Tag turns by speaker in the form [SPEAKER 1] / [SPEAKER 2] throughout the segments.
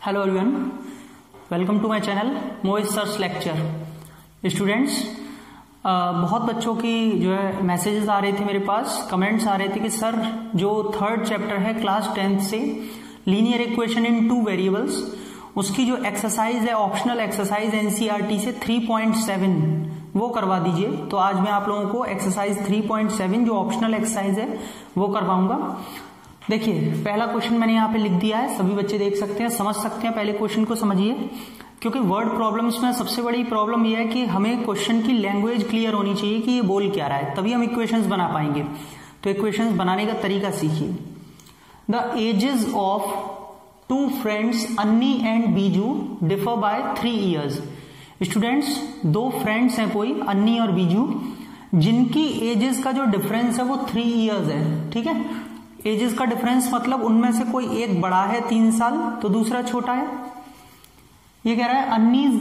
[SPEAKER 1] Hello everyone, welcome to my channel Mohit sir's lecture. Students, बहुत बच्चों की जो है मैसेजेस आ रहे थे मेरे पास, कमेंट्स आ रहे थे कि सर जो थर्ड चैप्टर है क्लास 10th से linear equation in two variables, उसकी जो एक्सरसाइज है ऑप्शनल एक्सरसाइज एनसीईआरटी से 3.7 वो करवा दीजिए। तो आज मैं आप लोगों को एक्सरसाइज 3.7 जो ऑप्शनल एक्सरसाइज है वो करवाऊंगा। देखिए, पहला क्वेश्चन मैंने यहाँ पे लिख दिया है, सभी बच्चे देख सकते हैं, समझ सकते हैं। पहले क्वेश्चन को समझिए, क्योंकि वर्ड प्रॉब्लम्स में सबसे बड़ी प्रॉब्लम यह है कि हमें क्वेश्चन की लैंग्वेज क्लियर होनी चाहिए कि ये बोल क्या रहा है, तभी हम इक्वेशंस बना पाएंगे। तो इक्वेशंस बनाने का तरीका सीखिए। The ages of two friends Anni and Biju differ by 3 years। Students, दो फ्रेंड्स हैं कोई, अन्नी और बीजू, जिनकी एजेस का जो डिफरेंस है वो 3 years है। ठीक है, एजेस का डिफरेंस मतलब उनमें से कोई एक बड़ा है 3 साल तो दूसरा छोटा है। ये कह रहा है Anni's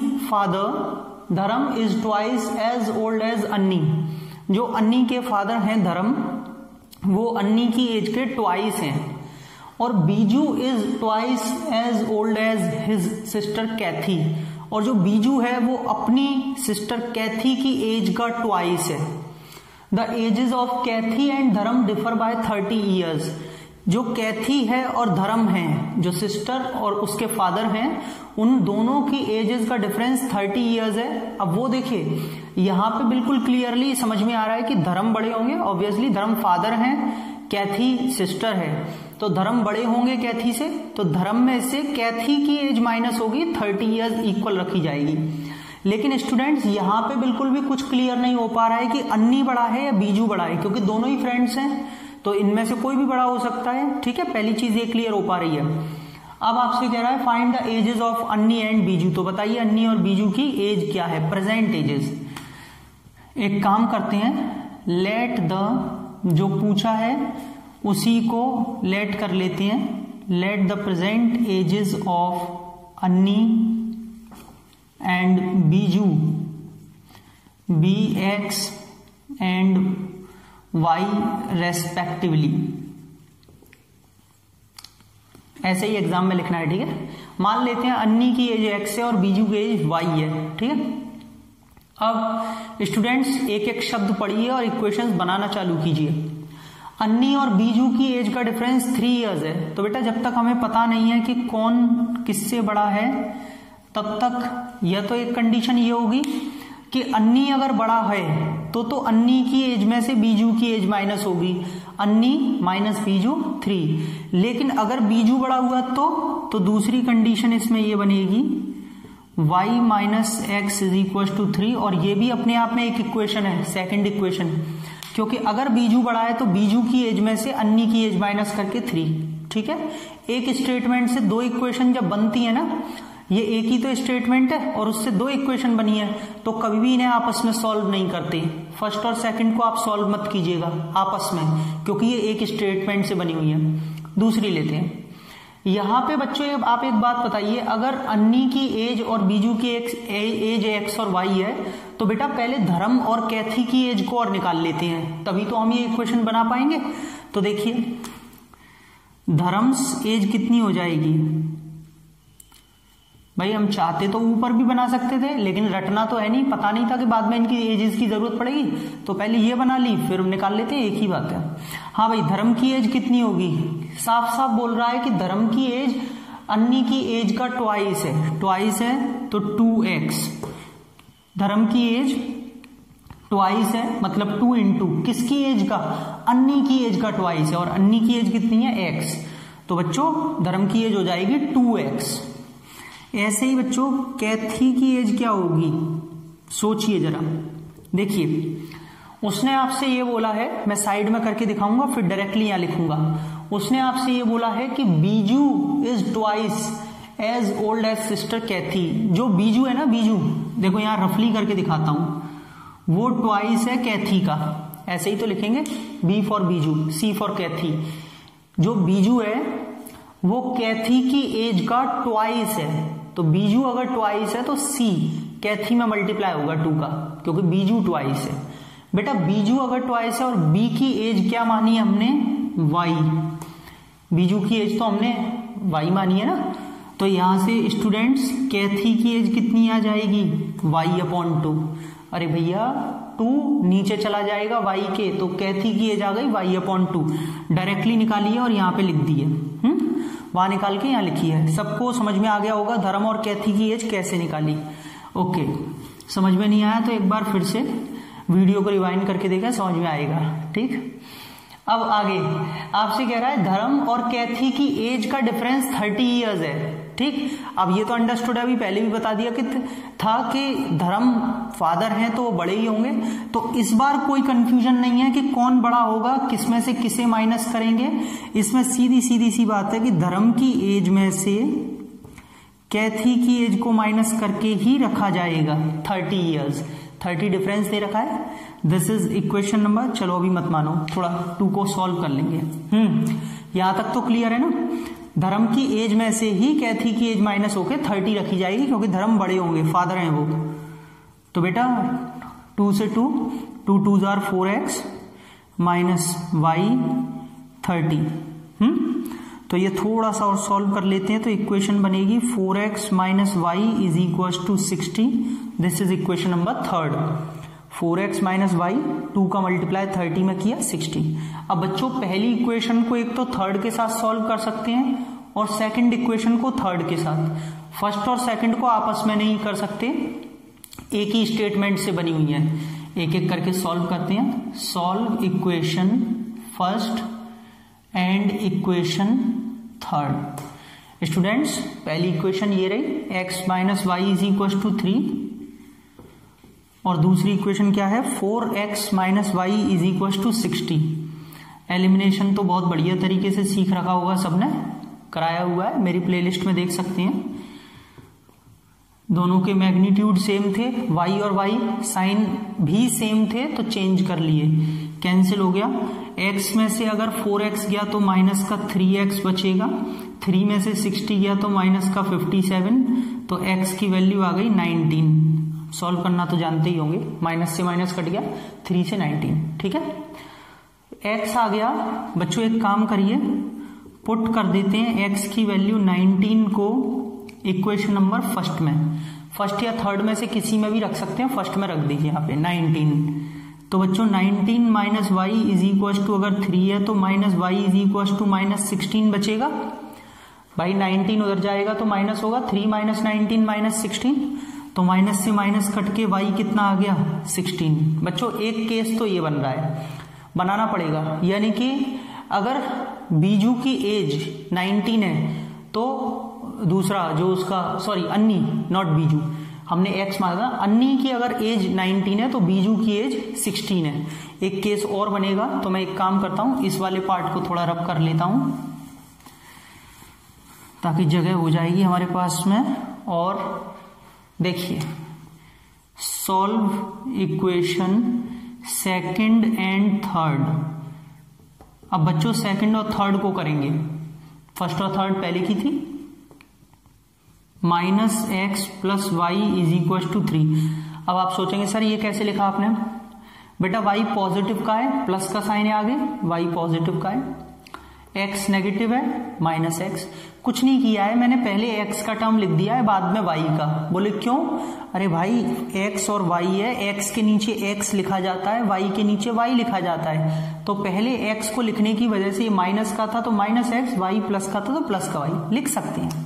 [SPEAKER 1] father Dharam is twice as old as Anni. जो अन्नी के फादर हैं धर्म, वो अन्नी की एज के ट्वाइस हैं। और Biju is twice as old as his sister Cathy. और जो बीजू है वो अपनी सिस्टर कैथी की एज का ट्वाइस है। The ages of Cathy and Dharam differ by 30 years। जो कैथी है और धर्म है, जो सिस्टर और उसके फादर हैं, उन दोनों की एजेस का डिफरेंस 30 years है। अब वो देखिए, यहां पे बिल्कुल क्लियरली समझ में आ रहा है कि धर्म बड़े होंगे। ऑब्वियसली धर्म फादर हैं, कैथी सिस्टर है, तो धर्म बड़े होंगे कैथी से, तो धर्म में से कैथी की एज माइनस होगी, 30 years इक्वल रखी जाएगी। लेकिन स्टूडेंट्स, यहां पे बिल्कुल भी कुछ क्लियर नहीं हो पा रहा है कि अन्नी बड़ा है या बीजू बड़ा है, क्योंकि दोनों ही फ्रेंड्स हैं, तो इनमें से कोई भी बड़ा हो सकता है। ठीक है, पहली चीज ये क्लियर हो पा रही है। अब आपसे कह रहा है find the ages of Anni and Biju. तो बताइए अन्नी और बीजू की एज क्या है, प्रेजेंट एजेस। एक काम करते हैं, लेट द, जो पूछा है उसी को लेट कर लेते हैं। Let the present ages of Anni and Biju be X and Y respectively. ऐसे ही एग्जाम में लिखना है। ठीक है, मान लेते हैं अन्नी की एज एक्स है और बीजू की एज वाई है। ठीक है, अब स्टूडेंट्स एक एक शब्द पढ़िए और इक्वेशंस बनाना चालू कीजिए। अन्नी और बीजू की एज का डिफरेंस 3 years है। तो बेटा जब तक हमें पता नहीं है कि कौन किससे बड़ा है, तब तक यह तो एक कंडीशन ये होगी कि अन्नी अगर बड़ा है तो अन्नी की एज में से बीजू की एज माइनस होगी, अन्नी माइनस बीजू 3। लेकिन अगर बीजू बड़ा हुआ तो दूसरी कंडीशन इसमें ये बनेगी y minus x is equal to 3। और ये भी अपने आप में एक इक्वेशन है, सेकंड इक्वेशन, क्योंकि अगर बीजू बड़ा है तो बीजू की एज में से अन्नी की एज माइनस करके 3। ठीक है, एक स्टेटमेंट से दो इक्वेशन जब बनती है ना, ये एक ही तो स्टेटमेंट है और उससे दो इक्वेशन बनी है, तो कभी भी इन्हें आपस में सॉल्व नहीं करते। फर्स्ट और सेकंड को आप सॉल्व मत कीजिएगा आपस में, क्योंकि ये एक स्टेटमेंट से बनी हुई है। दूसरी लेते हैं। यहां पे बच्चों आप एक बात बताइए, अगर अन्नी की एज और बीजू की एज एक्स और वाई है, तो बेटा पहले धर्म और कैथी की एज को और निकाल लेते हैं, तभी तो हम ये इक्वेशन बना पाएंगे। तो देखिए, धर्म्स एज कितनी हो जाएगी भाई, हम चाहते तो ऊपर भी बना सकते थे, लेकिन रटना तो है नहीं, पता नहीं था कि बाद में इनकी एजेस की जरूरत पड़ेगी, तो पहले ये बना ली फिर निकाल लेते हैं, एक ही बात है। हाँ भाई, धर्म की एज कितनी होगी, साफ साफ बोल रहा है कि धर्म की एज अन्नी की एज का ट्वाइस है। ट्वाइस है तो 2x। धर्म की एज ट्वाइस है, मतलब 2 into किसकी एज का, अन्नी की एज का ट्वाइस है, और अन्नी की एज कितनी है, x। तो बच्चों धर्म की एज हो जाएगी 2x। ऐसे ही बच्चों कैथी की एज क्या होगी, सोचिए जरा। देखिए, उसने आपसे ये बोला है, मैं साइड में करके दिखाऊंगा फिर डायरेक्टली यहां लिखूंगा। उसने आपसे ये बोला है कि Biju is twice as old as sister Kathy. जो बीजू है ना, बीजू देखो यहां रफली करके दिखाता हूं, वो ट्वाइस है कैथी का। ऐसे ही तो लिखेंगे, B for Biju, C for Kathy. जो बीजू है वो कैथी की एज का ट्वाइस है, तो बीजू अगर ट्वाइस है तो सी कैथी में मल्टीप्लाई होगा 2 का, क्योंकि बीजू ट्वाइस है। बेटा बीजू अगर ट्वाइस है और बी की एज क्या मानी है हमने, वाई। बीजू की एज तो हमने वाई मानी है ना, तो यहां से स्टूडेंट्स कैथी की एज कितनी आ जाएगी, y/2। अरे भैया 2 नीचे चला जाएगा y के, तो कैथी की एज आ गई y/2। डायरेक्टली निकाली है और यहाँ पे लिख दी है, वहां निकाल के यहाँ लिखी है। सबको समझ में आ गया होगा धर्म और कैथी की एज कैसे निकाली। ओके, समझ में नहीं आया तो एक बार फिर से वीडियो को रिवाइंड करके देखा, समझ में आएगा। ठीक, अब आगे आपसे कह रहा है धर्म और कैथी की एज का डिफरेंस 30 इयर्स है। ठीक, अब ये तो अंडरस्टूड है, अभी पहले भी बता दिया कि था कि धर्म फादर हैं तो वो बड़े ही होंगे, तो इस बार कोई कंफ्यूजन नहीं है कि कौन बड़ा होगा, किसमें से किसे माइनस करेंगे। इसमें सीधी सीधी सी बात है कि धर्म की एज में से कैथी की एज को माइनस करके ही रखा जाएगा 30 इयर्स। 30 डिफरेंस दे रखा है। दिस इज इक्वेशन नंबर, चलो अभी मत मानो, थोड़ा 2 को सॉल्व कर लेंगे। यहां तक तो क्लियर है ना। धर्म की एज में से ही कैथी की एज माइनस होके 30 रखी जाएगी, क्योंकि धर्म बड़े होंगे, फादर हैं वो। तो बेटा 2 से 2 2 आर 4x माइनस y 30। तो ये थोड़ा सा और सॉल्व कर लेते हैं, तो इक्वेशन बनेगी 4x minus y is equal to 60। This is equation number 3। 4x minus y, 2 का मल्टीप्लाई 30 में किया 60। अब बच्चों पहली इक्वेशन को एक तो थर्ड के साथ सॉल्व कर सकते हैं और सेकंड इक्वेशन को थर्ड के साथ। फर्स्ट और सेकंड को आपस में नहीं कर सकते, एक ही स्टेटमेंट से बनी हुई है। एक एक करके सॉल्व करते हैं। Solve equation first and equation third. Students पहली इक्वेशन ये रही, x minus y is equal to 3, और दूसरी इक्वेशन क्या है, 4x minus y is equal to 60। Elimination तो बहुत बढ़िया तरीके से सीख रखा होगा, सबने कराया हुआ है, मेरी प्लेलिस्ट में देख सकते हैं। दोनों के मैग्नीट्यूड सेम थे, y और y साइन भी सेम थे, तो चेंज कर लिए, कैंसिल हो गया। x में से अगर 4x गया तो माइनस का 3x बचेगा, 3 में से 60 गया तो माइनस का 57, तो x की वैल्यू आ गई 19। सॉल्व करना तो जानते ही होंगे, माइनस से माइनस कट गया, 3 से 19। ठीक है, x आ गया। बच्चों एक काम करिए, पुट कर देते हैं x की वैल्यू 19 को इक्वेशन नंबर फर्स्ट में, फर्स्ट या थर्ड में से किसी में भी रख सकते हैं, फर्स्ट में रख दीजिए यहाँ पे 19। तो बच्चों 19 minus y is equal to, अगर 3 है तो minus y is equal to minus 16 बचेगा। भाई 19 उधर जाएगा तो माइनस होगा, 3 माइनस 19 माइनस 16, तो माइनस से माइनस कट के वाई कितना आ गया 16। बच्चों एक केस तो ये बन रहा है, बनाना पड़ेगा, यानी कि अगर बीजू की एज 19 है तो दूसरा जो उसका, सॉरी अन्नी नॉट बीजू, हमने x माना, अन्नी की अगर एज 19 है तो बीजू की एज 16 है। एक केस और बनेगा, तो मैं एक काम करता हूं, इस वाले पार्ट को थोड़ा रब कर लेता हूं ताकि जगह हो जाएगी हमारे पास में। और देखिए, solve equation second and third. अब बच्चों सेकंड और थर्ड को करेंगे, फर्स्ट और थर्ड पहले की थी। Minus x plus y is equal to 3। अब आप सोचेंगे सर ये कैसे लिखा आपने, बेटा y पॉजिटिव का है, प्लस का साइन है आगे, y पॉजिटिव का है, x नेगेटिव है, माइनस एक्स। कुछ नहीं किया है मैंने, पहले x का टर्म लिख दिया है, बाद में y का। बोले क्यों, अरे भाई x और y है, x के नीचे x लिखा जाता है, y के नीचे y लिखा जाता है, तो पहले x को लिखने की वजह से ये माइनस का था तो माइनस एक्स, y प्लस का था तो प्लस का y लिख सकते हैं।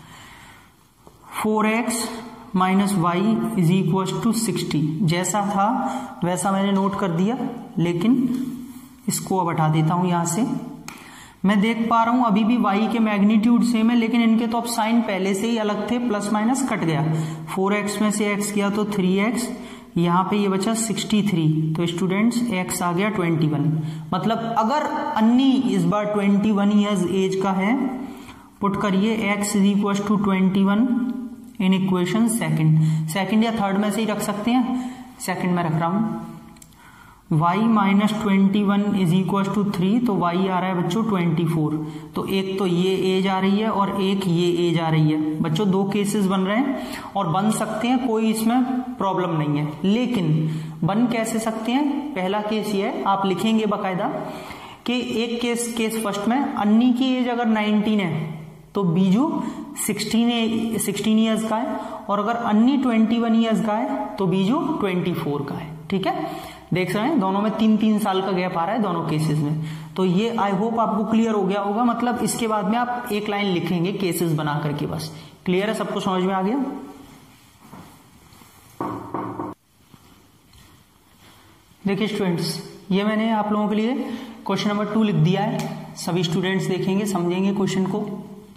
[SPEAKER 1] 4x minus y is equal to 60, जैसा था वैसा मैंने नोट कर दिया, लेकिन इसको अब हटा देता हूं यहां से। मैं देख पा रहा हूं अभी भी y के मैग्नीट्यूड सेम है, लेकिन इनके तो अब साइन पहले से ही अलग थे, प्लस माइनस कट गया। 4x में से x गया तो 3x, यहां पे ये बचा 63, तो स्टूडेंट्स x आ गया 21। मतलब अगर अन्नी इस बार 21 ईयर्स एज का है, पुट करिए x is equal to 21 in equation second या थर्ड में से ही रख सकते हैं, सेकंड में रख रहा हूं। y minus 21 is equal to 3, तो y आ रहा है बच्चों 24। तो एक तो ये एज आ रही है और एक ये एज आ रही है। बच्चों दो केसेस बन रहे हैं और बन सकते हैं, कोई इसमें प्रॉब्लम नहीं है, लेकिन बन कैसे सकते हैं। पहला केस ये है, आप लिखेंगे बाकायदा कि एक केस फर्स्ट में अन्नी की एज अगर 19 है तो बीजू 16 ईयर्स का है, और अगर अन्नी 21 ईयर्स का है तो बीजू 24 का है। ठीक है, देख रहे हैं दोनों में 3-3 साल का गैप आ रहा है दोनों केसेस में। तो ये आई होप आपको क्लियर हो गया होगा। मतलब इसके बाद में आप एक लाइन लिखेंगे केसेस बना करके, बस क्लियर है, सबको समझ में आ गया। देखिए स्टूडेंट्स, ये मैंने आप लोगों के लिए क्वेश्चन नंबर 2 लिख दिया है। सभी स्टूडेंट्स देखेंगे, समझेंगे क्वेश्चन को।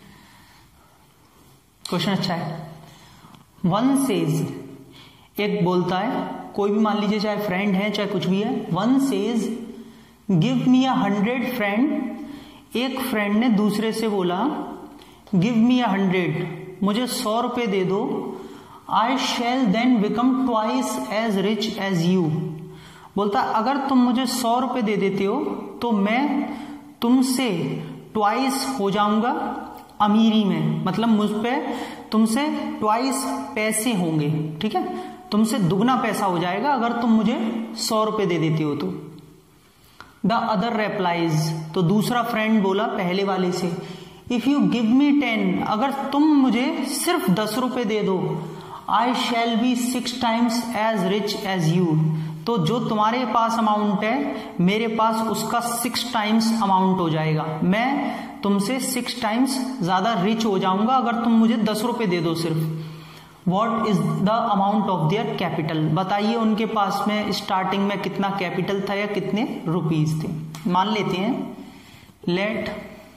[SPEAKER 1] क्वेश्चन अच्छा है। वन सेज, एक बोलता है, कोई भी मान लीजिए, चाहे फ्रेंड है चाहे कुछ भी है। One says give me 100 friend. एक फ्रेंड ने दूसरे से बोला गिव मी 100, मुझे 100 रुपए दे दो। I shall then become twice as rich as you. बोलता अगर तुम मुझे 100 रुपए दे देते हो तो मैं तुमसे ट्वाइस हो जाऊंगा अमीरी में, मतलब मुझ पे तुमसे ट्वाइस पैसे होंगे। ठीक है, तुमसे दुगना पैसा हो जाएगा अगर तुम मुझे 100 रुपए दे देते हो तो। द अदर रिप्लाइज, तो दूसरा फ्रेंड बोला पहले वाले से, इफ यू गिव मी 10, अगर तुम मुझे सिर्फ 10 रुपए दे दो, I shall be 6 times as rich as you, तो जो तुम्हारे पास अमाउंट है मेरे पास उसका 6 टाइम्स अमाउंट हो जाएगा। मैं तुमसे 6 टाइम्स ज्यादा रिच हो जाऊंगा अगर तुम मुझे 10 रुपए दे दो सिर्फ। What is the amount of their capital, बताइए उनके पास में स्टार्टिंग में कितना कैपिटल था या कितने रुपीज थे। मान लेते हैं, लेट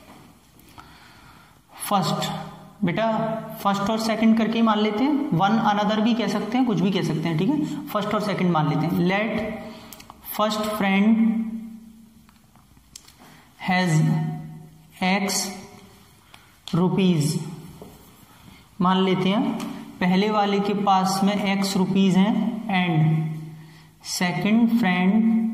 [SPEAKER 1] फर्स्ट, बेटा फर्स्ट और सेकंड करके ही मान लेते हैं, वन अनदर भी कह सकते हैं, कुछ भी कह सकते हैं। ठीक है, फर्स्ट और सेकंड मान लेते हैं। Let first friend has X rupees, मान लेते हैं पहले वाले के पास में X रुपीज हैं, and second friend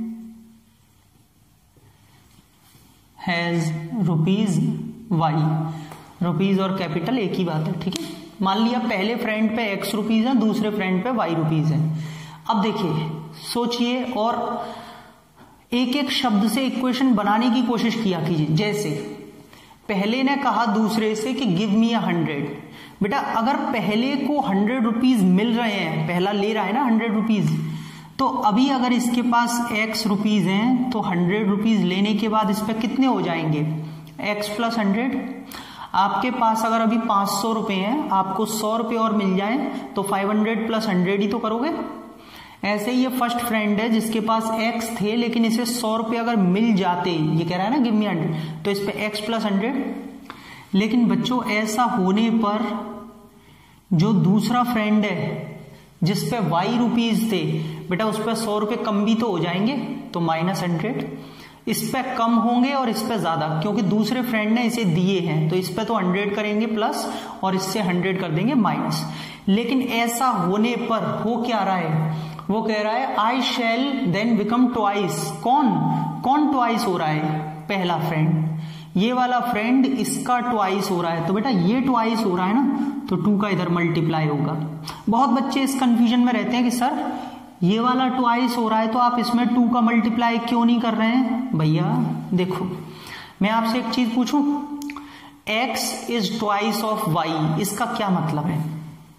[SPEAKER 1] has rupees Y। Rupees और कैपिटल एक ही बात है। ठीक है, मान लिया पहले फ्रेंड पे X रुपीज है, दूसरे फ्रेंड पे Y रुपीज है। अब देखिए, सोचिए और एक एक शब्द से इक्वेशन बनाने की कोशिश किया कीजिए। जैसे पहले ने कहा दूसरे से कि गिव मी 100, बेटा अगर पहले को 100 रुपीज मिल रहे हैं, पहला ले रहा है ना 100 रुपीज, तो अभी अगर इसके पास X रुपीज हैं तो 100 रुपीज लेने के बाद इस पे कितने हो जाएंगे, X प्लस 100। आपके पास अगर अभी 500 रुपए हैं, आपको 100 रुपए और मिल जाए तो 500 प्लस 100 ही तो करोगे। ऐसे ही ये फर्स्ट फ्रेंड है जिसके पास X थे, लेकिन इसे 100 रुपए अगर मिल जाते, ये कह रहा है ना गिव मी 100, तो इस पे X प्लस 100। लेकिन बच्चों ऐसा होने पर जो दूसरा फ्रेंड है जिस पे Y रुपीज थे, बेटा उस पर 100 रुपए कम भी तो हो जाएंगे, तो माइनस 100। इस पे कम होंगे और इस पे ज्यादा, क्योंकि दूसरे फ्रेंड ने इसे दिए हैं, तो इस पे तो 100 करेंगे प्लस और इससे 100 कर देंगे माइनस। लेकिन ऐसा होने पर हो क्या रहा है, वो कह रहा है I shall then become twice. कौन ट्वाइस हो रहा है, पहला फ्रेंड। ये वाला फ्रेंड इसका ट्वाइस हो रहा है, तो बेटा ये ट्वाइस हो रहा है ना, तो 2 का इधर मल्टीप्लाई होगा। बहुत बच्चे इस कंफ्यूजन में रहते हैं कि सर ये वाला ट्वाइस हो रहा है तो आप इसमें 2 का मल्टीप्लाई क्यों नहीं कर रहे हैं। भैया देखो, मैं आपसे एक चीज पूछूं, x is twice of y, इसका क्या मतलब है।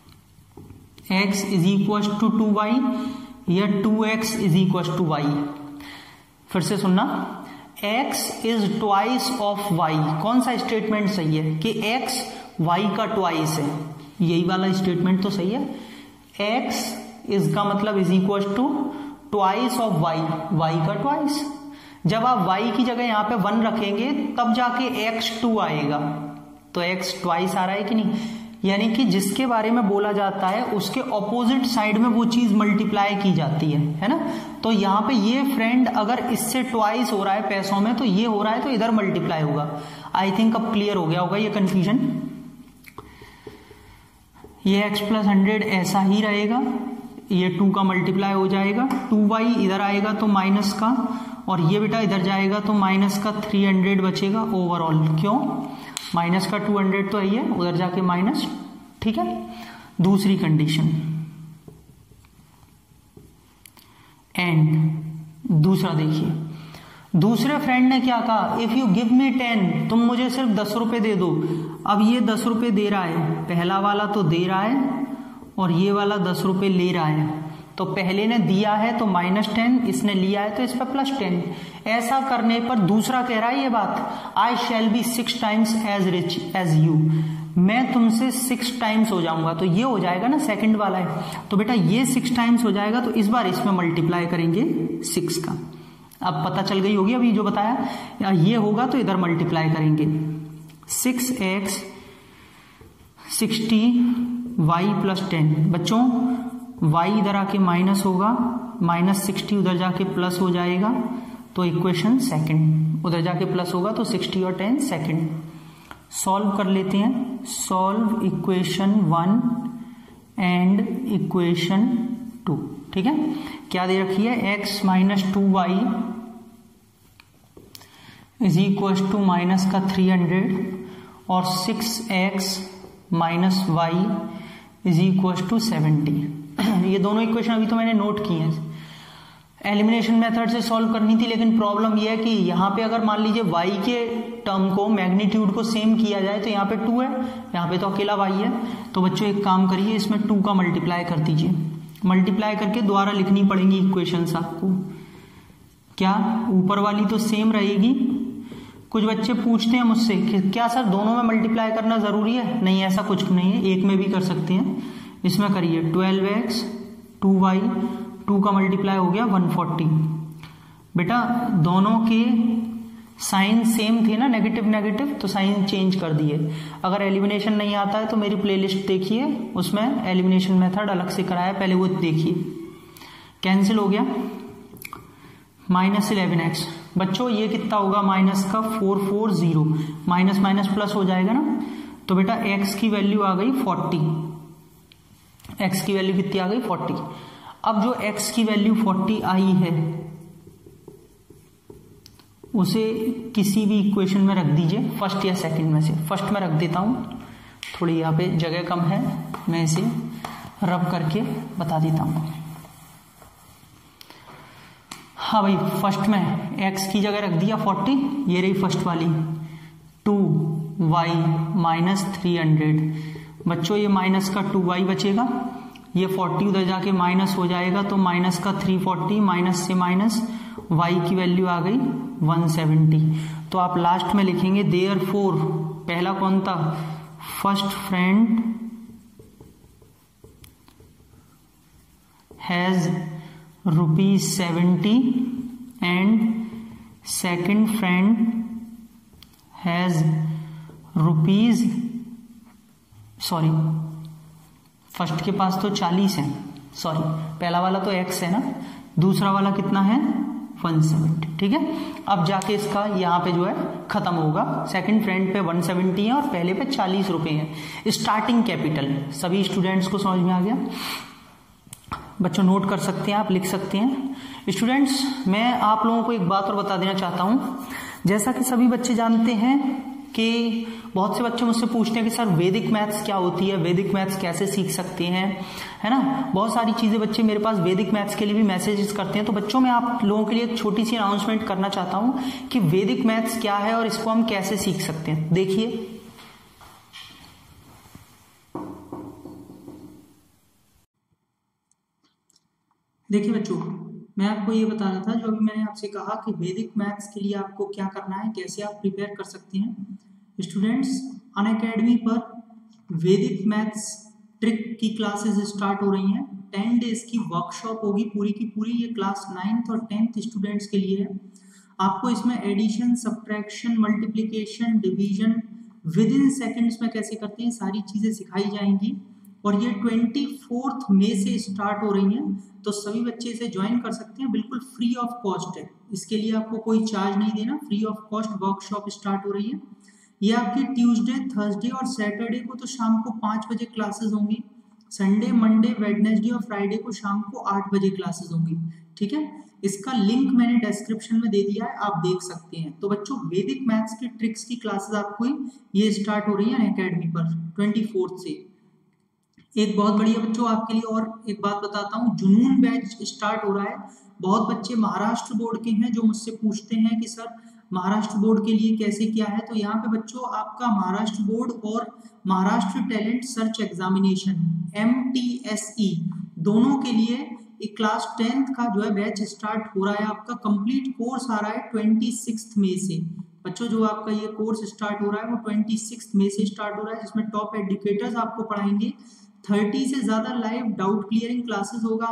[SPEAKER 1] x is equal to 2y या 2x is equal to y। फिर से सुनना, x is twice of y, कौन सा स्टेटमेंट सही है कि x y का ट्वाइस है, यही वाला स्टेटमेंट तो सही है। x इसका मतलब is equal to twice of y, y का ट्वाइस। जब आप y की जगह यहां पे 1 रखेंगे तब जाके x 2 आएगा, तो x ट्वाइस आ रहा है कि नहीं। यानी कि जिसके बारे में बोला जाता है उसके ऑपोजिट साइड में वो चीज मल्टीप्लाई की जाती है ना। तो यहाँ पे ये फ्रेंड अगर इससे ट्वाइस हो रहा है पैसों में, तो ये हो रहा है तो इधर मल्टीप्लाई होगा। आई थिंक अब क्लियर हो गया होगा ये कंफ्यूजन। ये x प्लस 100 ऐसा ही रहेगा, ये 2 का मल्टीप्लाई हो जाएगा, 2y इधर आएगा तो माइनस का, और ये बेटा इधर जाएगा तो माइनस का 300 बचेगा ओवरऑल। क्यों, माइनस का 200 तो है, उधर जाके माइनस। ठीक है, दूसरी कंडीशन, एंड दूसरा देखिए, दूसरे फ्रेंड ने क्या कहा, इफ यू गिव मी 10, तुम मुझे सिर्फ 10 रुपए दे दो। अब ये 10 रुपए दे रहा है, पहला वाला तो दे रहा है और ये वाला 10 रुपए ले रहा है। तो पहले ने दिया है तो -10, इसने लिया है तो इस पर +10। ऐसा करने पर दूसरा कह रहा है ये बात, I shall be 6 times as rich as you, मैं तुमसे 6 टाइम्स हो जाऊंगा। तो ये हो जाएगा ना, सेकंड वाला है, तो बेटा ये 6 टाइम्स हो जाएगा, तो इस बार इसमें मल्टीप्लाई करेंगे 6 का। अब पता चल गई होगी अभी जो बताया, ये होगा तो इधर मल्टीप्लाई करेंगे 6x 60y + 10। बच्चों y इधर आके माइनस होगा, -60 उधर जाके प्लस हो जाएगा, तो इक्वेशन सेकंड, उधर जाके प्लस होगा तो 60 और 10 सेकंड। सॉल्व कर लेते हैं, सॉल्व इक्वेशन 1 एंड इक्वेशन 2। ठीक है, क्या दे रखी है, x - 2y = माइनस का 300 और 6x - y = 70। ये दोनों इक्वेशन अभी तो मैंने नोट की हैं, एलिमिनेशन मेथड से सॉल्व करनी थी, लेकिन प्रॉब्लम यह है कि यहाँ पे अगर मान लीजिए y के टर्म को, मैग्नीट्यूड को सेम किया जाए तो यहाँ पे 2 है, यहाँ पे तो अकेला y है। तो बच्चों एक काम करिए, इसमें 2 का मल्टीप्लाई कर दीजिए, मल्टीप्लाई करके दोबारा लिखनी पड़ेंगी इक्वेशंस आपको। क्या ऊपर वाली तो सेम रहेगी। कुछ बच्चे पूछते हैं मुझसे कि क्या सर दोनों में मल्टीप्लाई करना जरूरी है? नहीं, ऐसा कुछ नहीं है, एक में भी कर सकते हैं। इसमें करिए 12x 2y, 2 का मल्टीप्लाई हो गया 140। बेटा दोनों के साइन सेम थे ना, नेगेटिव नेगेटिव, तो साइन चेंज कर दिए। अगर एलिमिनेशन नहीं आता है तो मेरी प्लेलिस्ट देखिए, उसमें एलिमिनेशन मेथड अलग से कराया, पहले वो देखिए। कैंसिल हो गया, -11x। बच्चों ये कितना होगा, माइनस का 440, माइनस माइनस प्लस हो जाएगा ना, तो बेटा x की वैल्यू आ गई 40। x की वैल्यू कितनी आ गई 40। अब जो x की वैल्यू 40 आई है उसे किसी भी इक्वेशन में रख दीजिए, फर्स्ट या सेकंड में से। फर्स्ट में रख देता हूं, थोड़ी यहाँ पे जगह कम है, मैं इसे रब करके बता देता हूं। हाँ भाई, फर्स्ट में x की जगह रख दिया 40, ये रही फर्स्ट वाली 2y - 300। बच्चों ये माइनस का 2y बचेगा, ये 40 उधर जाके माइनस हो जाएगा, तो माइनस का 340, माइनस से माइनस y की वैल्यू आ गई 170। तो आप लास्ट में लिखेंगे देयरफॉर, पहला कौन था, first friend has ₹70 and second friend has sorry first के पास तो 40 है, सॉरी पहला वाला तो x है ना, दूसरा वाला कितना है 170। ठीक है, अब जाके इसका यहाँ पे जो है खत्म होगा। सेकंड फ्रेंड पे 170 है और पहले पे 40 रुपए है। स्टार्टिंग कैपिटल सभी स्टूडेंट्स को समझ में आ गया। बच्चों नोट कर सकते हैं, आप लिख सकते हैं। स्टूडेंट्स मैं आप लोगों को एक बात और बता देना चाहता हूं, जैसा कि सभी बच्चे जानते हैं कि बहुत से बच्चे मुझसे पूछते हैं कि सर वैदिक मैथ्स क्या होती है, वैदिक मैथ्स कैसे सीख सकते हैं, है ना। बहुत सारी चीजें बच्चे मेरे पास वैदिक मैथ्स के लिए भी मैसेजेस करते हैं। तो बच्चों मैं आप लोगों के लिए एक छोटी सी अनाउंसमेंट करना चाहता हूं कि वैदिक मैथ्स क्या है और इसको हम कैसे सीख सकते हैं। देखिए बच्चों, मैं आपको ये बता रहा था, जो अभी मैंने आपसे कहा कि वैदिक मैथ्स के लिए आपको क्या करना है, कैसे आप प्रिपेयर कर सकते हैं। स्टूडेंट्स अनअकैडमी पर वैदिक मैथ्स ट्रिक की क्लासेस स्टार्ट हो रही हैं। 10 डेज की वर्कशॉप होगी पूरी की पूरी। ये क्लास 9th और 10th स्टूडेंट्स के लिए है। आपको इसमें addition, subtraction, multiplication, division within seconds में कैसे करते हैं, सारी चीजें सिखाई जाएंगी। और ये 24 मई से स्टार्ट हो रही हैं, तो सभी बच्चे इसे ज्वाइन कर सकते हैं, बिल्कुल फ्री ऑफ कॉस्ट है। इसके लिए आपको कोई चार्ज नहीं देना, free of cost workshop start हो रही है। ये आपकी ट्यूसडे, थर्सडे और सैटरडे को तो शाम को 5 बजे क्लासेस होंगी। संडे, मंडे, वेडनेसडे और फ्राइडे को शाम को 8 बजे क्लासेस होंगी। ठीक है, इसका लिंक मैंने डिस्क्रिप्शन में दे दिया है, आप देख सकते हैं। तो बच्चों वैदिक मैथ्स की ट्रिक्स की क्लासेस आपको ये स्टार्ट हो रही है अनअकैडमी पर 24 से। एक बहुत बढ़िया बच्चों आपके लिए और एक बात बताता हूँ, जुनून बैच स्टार्ट हो रहा है। बहुत बच्चे महाराष्ट्र बोर्ड के हैं जो मुझसे पूछते हैं कि सर महाराष्ट्र बोर्ड के लिए कैसे क्या है। तो यहाँ पे बच्चों आपका महाराष्ट्र बोर्ड और Maharashtra talent search examination MTSE दोनों के लिए एक क्लास 10th का जो है बैच स्टार्ट हो रहा है। आपका कंप्लीट कोर्स आ रहा है 26 मई से। बच्चों जो आपका ये कोर्स स्टार्ट हो रहा है वो 26 मई से स्टार्ट हो रहा है, जिसमें टॉप एजुकेटर्स आपको पढ़ाएंगे। 30 से ज़्यादा लाइव डाउट क्लियरिंग क्लासेस होगा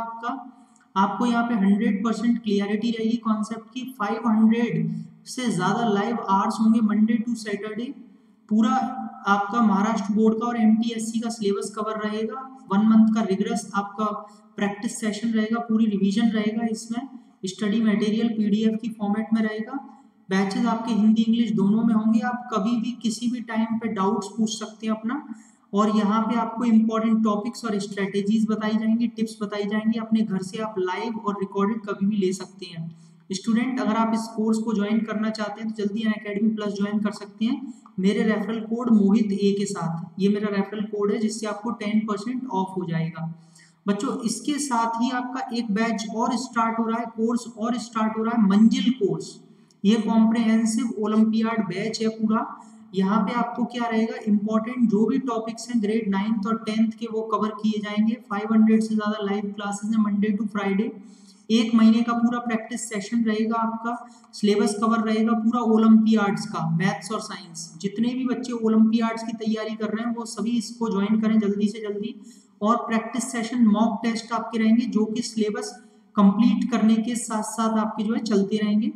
[SPEAKER 1] आपको यहाँ पे 100% क्लियरिटी रहेगी कॉन्सेप्ट की। 500 से ज़्यादा लाइव आवर्स होंगे मंडे टू सैटरडे। पूरा आपका महाराष्ट्र बोर्ड का और MTSE का सिलेबस कवर रहेगा। 1 मंथ का रिगरस आपका प्रैक्टिस सेशन रहेगा, पूरी रिवीजन रहेगा। इसमें स्टडी मटेरियल PDF की फॉर्मेट में रहेगा। बैचेस आपके हिंदी इंग्लिश दोनों में होंगे। आप कभी भी किसी भी टाइम पे डाउट्स पूछ सकते हैं अपना, और यहाँ पे आपको इंपॉर्टेंट टॉपिक्स और स्ट्रेटेजीज बताई जाएंगी, टिप्स बताई जाएंगी। अपने घर से आप लाइव और रिकॉर्डेड कभी भी ले सकते हैं। स्टूडेंट अगर आप इस कोर्स को ज्वाइन करना चाहते हैं तो जल्दी अनअकैडमी प्लस ज्वाइन कर सकते हैं मेरे रेफरल कोड मोहित A के साथ। ये मेरा रेफरल कोड है जिससे आपको 10% ऑफ हो जाएगा। बच्चों इसके साथ ही आपका एक बैच और स्टार्ट हो रहा है, कोर्स और स्टार्ट हो रहा है, मंजिल कोर्स। ये कॉम्प्रिहेंसिव ओलंपियाड बैच है पूरा। यहाँ पे आपको क्या रहेगा, इंपॉर्टेंट जो भी टॉपिक्स हैं ग्रेड 9th और 10th के वो कवर किए जाएंगे। 500 से ज़्यादा लाइव क्लासेस हैं मंडे टू फ्राइडे। 1 महीने का पूरा प्रैक्टिस सेशन रहेगा आपका। सिलेबस कवर रहेगा पूरा ओलंपियाड्स का, मैथ्स और साइंस। जितने भी बच्चे ओलंपियाड्स की तैयारी कर रहे हैं वो सभी इसको ज्वाइन करें जल्दी से जल्दी। और प्रैक्टिस सेशन मॉक टेस्ट आपके रहेंगे जो कि सिलेबस कंप्लीट करने के साथ साथ आपके जो है चलते रहेंगे।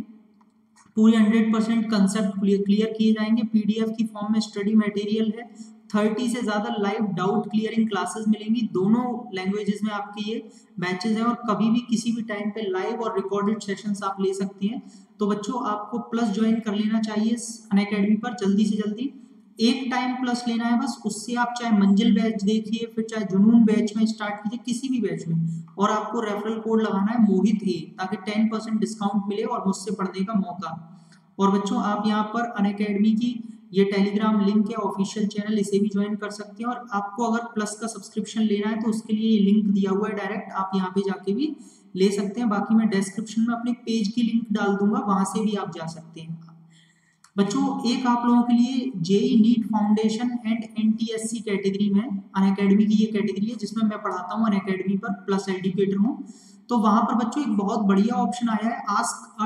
[SPEAKER 1] पूरे 100% कंसेप्ट क्लियर किए जाएंगे। PDF की फॉर्म में स्टडी मटेरियल है। 30 से ज़्यादा लाइव डाउट क्लियरिंग क्लासेस मिलेंगी। दोनों लैंग्वेजेस में आपके ये बैचेस हैं और कभी भी किसी भी टाइम पे लाइव और रिकॉर्डेड सेशंस आप ले सकते हैं। तो बच्चों आपको प्लस ज्वाइन कर लेना चाहिए अनअकैडमी पर जल्दी से जल्दी। एक टाइम प्लस लेना है बस, उससे आप चाहे मंजिल बैच देखिए, फिर चाहे जुनून बैच में स्टार्ट कीजिए, किसी भी बैच में। और आपको रेफरल कोड लगाना है मोहित A ताकि 10% डिस्काउंट मिले और मुझसे पढ़ने का मौका। और बच्चों आप यहाँ पर अनअकैडमी की ये टेलीग्राम लिंक है, ऑफिशियल चैनल, इसे भी ज्वाइन कर सकते हैं। और आपको अगर प्लस का सब्सक्रिप्शन लेना है तो उसके लिए ये लिंक दिया हुआ है डायरेक्ट, आप यहाँ पे जाके भी ले सकते हैं। बाकी मैं डिस्क्रिप्शन में अपने पेज की लिंक डाल दूंगा, वहां से भी आप जा सकते हैं। बच्चों एक आप लोगों के लिए JEE NEET foundation and NTSC category में अनअकैडमी की ये कैटेगरी है जिसमें मैं पढ़ाता हूँ अनअकैडमी पर, प्लस एजुकेटर हूँ। तो वहां पर बच्चों एक बहुत बढ़िया ऑप्शन आया है आस्क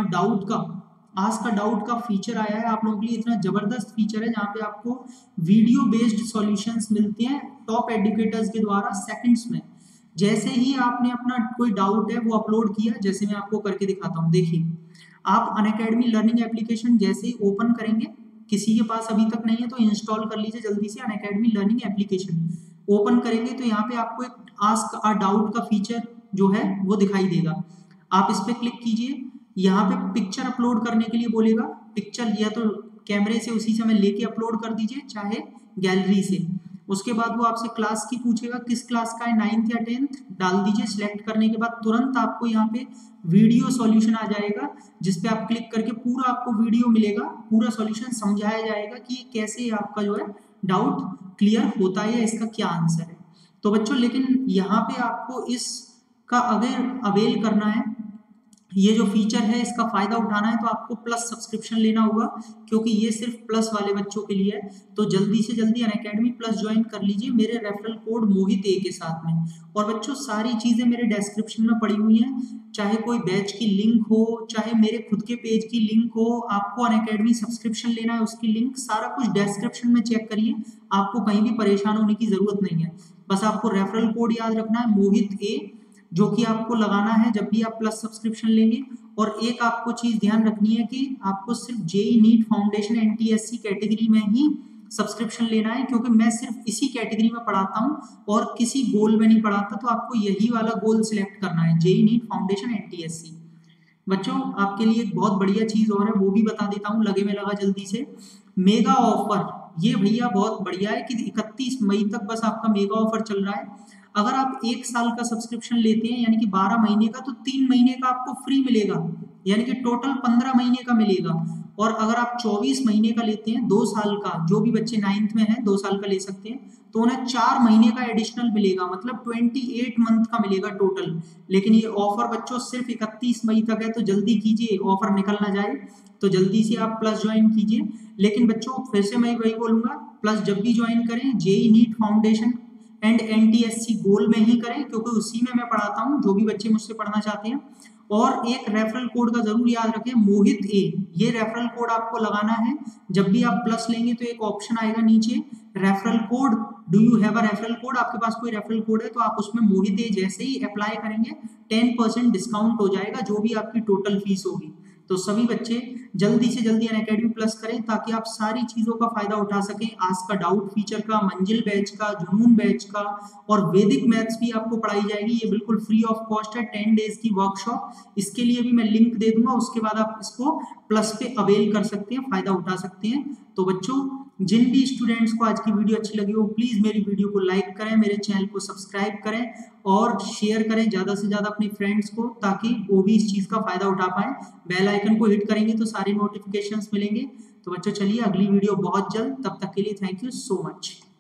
[SPEAKER 1] अ डाउट का फीचर आया है आप लोगों के लिए। इतना जबरदस्त फीचर है जहाँ पे आपको वीडियो बेस्ड सॉल्यूशंस मिलते हैं टॉप एजुकेटर्स के द्वारा सेकंड्स में। जैसे ही आपने अपना कोई डाउट है वो अपलोड किया, जैसे मैं आपको करके दिखाता हूँ, देखिए आप अनअकैडमी लर्निंग एप्लीकेशन जैसे ही ओपन करेंगे, किसी के पास अभी तक नहीं है तो इंस्टॉल कर लीजिए जल्दी से अनअकैडमी लर्निंग एप्लीकेशन। ओपन करेंगे तो यहाँ पे आपको एक आस्क अ डाउट का फीचर जो है वो दिखाई देगा। आप इस पर क्लिक कीजिए। यहाँ पे पिक्चर अपलोड करने के लिए बोलेगा, पिक्चर या तो कैमरे से उसी समय लेके अपलोड कर दीजिए चाहे गैलरी से। उसके बाद वो आपसे क्लास की पूछेगा, किस क्लास का है, 9th या 10th डाल दीजिए। सिलेक्ट करने के बाद तुरंत आपको यहाँ पे वीडियो सॉल्यूशन आ जाएगा जिसपे आप क्लिक करके पूरा आपको वीडियो मिलेगा, पूरा सॉल्यूशन समझाया जाएगा कि कैसे आपका जो है डाउट क्लियर होता है या इसका क्या आंसर है। तो बच्चों लेकिन यहाँ पे आपको इसका अगर अवेल करना है, ये जो फीचर है इसका फायदा उठाना है तो आपको प्लस सब्सक्रिप्शन लेना होगा, क्योंकि ये सिर्फ प्लस वाले बच्चों के लिए है। तो जल्दी से जल्दी अनअकैडमी प्लस ज्वाइन कर लीजिए मेरे रेफरल कोड मोहित A के साथ में। और बच्चों सारी चीजें मेरे डिस्क्रिप्शन में पड़ी हुई हैं, चाहे कोई बैच की लिंक हो, चाहे मेरे खुद के पेज की लिंक हो, आपको अनअकैडमी सब्सक्रिप्शन लेना है उसकी लिंक, सारा कुछ डिस्क्रिप्शन में चेक करिए। आपको कहीं भी परेशान होने की जरूरत नहीं है। बस आपको रेफरल कोड याद रखना है मोहित A, जो कि आपको लगाना है जब भी आप प्लस सब्सक्रिप्शन लेंगे। और एक आपको चीज ध्यान रखनी है कि आपको सिर्फ JEE NEET foundation NTSC category में ही सब्सक्रिप्शन लेना है, क्योंकि मैं सिर्फ इसी कैटेगरी में पढ़ाता हूँ और किसी गोल में नहीं पढ़ाता। तो आपको यही वाला गोल सिलेक्ट करना है, JEE नीट फाउंडेशन NTSC। बच्चों आपके लिए एक बहुत बढ़िया चीज और है, वो भी बता देता हूँ, लगे में लगा जल्दी से। मेगा ऑफर, ये भैया बहुत बढ़िया है कि 31 मई तक बस आपका मेगा ऑफर चल रहा है। अगर आप 1 साल का सब्सक्रिप्शन लेते हैं यानी कि 12 महीने का, तो 3 महीने का आपको फ्री मिलेगा, यानी कि टोटल 15 महीने का मिलेगा।
[SPEAKER 2] और अगर आप 24 महीने का लेते हैं 2 साल का, जो भी बच्चे 9th में हैं 2 साल का ले सकते हैं, तो उन्हें 4 महीने का एडिशनल मिलेगा, मतलब 28 मंथ का मिलेगा टोटल। लेकिन ये ऑफर बच्चों सिर्फ 31 मई तक है, तो जल्दी कीजिए, ऑफर निकल ना जाए, तो जल्दी से आप प्लस ज्वाइन कीजिए। लेकिन बच्चों फिर से मैं वही बोलूंगा, प्लस जब भी ज्वाइन करें JEE NEET foundation and NTSC goal में ही करें, क्योंकि उसी में मैं पढ़ाता हूँ, जो भी बच्चे मुझसे पढ़ना चाहते हैं। और एक रेफरल कोड का जरूर याद रखें, मोहित ए, ये रेफरल कोड आपको लगाना है। जब भी आप प्लस लेंगे तो एक ऑप्शन आएगा नीचे referral code, do you have a referral code, आपके पास कोई रेफरल कोड है तो आप उसमें मोहित ए जैसे ही अप्लाई करेंगे 10% डिस्काउंट हो जाएगा, जो भी आपकी टोटल फीस होगी। तो सभी बच्चे जल्दी से जल्दी अनअकैडमी प्लस करें, ताकि आप सारी चीजों का फायदा उठा सकें। आज का डाउट फीचर का, मंजिल बैच का, जुनून बैच का, और वैदिक मैथ्स भी आपको पढ़ाई जाएगी। ये बिल्कुल फ्री ऑफ कॉस्ट है, 10 डेज की वर्कशॉप। इसके लिए भी मैं लिंक दे दूंगा, उसके बाद आप इसको प्लस पे अवेल कर सकते हैं, फायदा उठा सकते हैं। तो बच्चों, जिन भी स्टूडेंट्स को आज की वीडियो अच्छी लगी हो, प्लीज मेरी वीडियो को लाइक करें, मेरे चैनल को सब्सक्राइब करें और शेयर करें ज्यादा से ज्यादा अपने फ्रेंड्स को, ताकि वो भी इस चीज का फायदा उठा पाए। बेल आइकन को हिट करेंगे तो सारे नोटिफिकेशंस मिलेंगे। तो बच्चों चलिए, अगली वीडियो बहुत जल्द, तब तक के लिए थैंक यू सो मच।